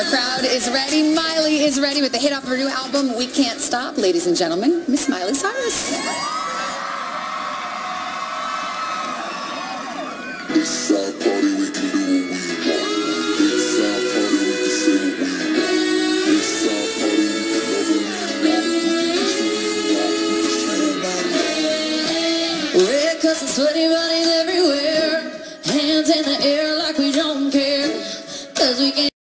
Our crowd is ready. Miley is ready with the hit off her new album, We Can't Stop. Ladies and gentlemen, Miss Miley Cyrus. It's our party, we can do what we want. It's our party, we can say what we want. It's our party, we can love what we want. Red cups and sweaty bodies everywhere. Hands in the air like we don't care. 'Cause we can't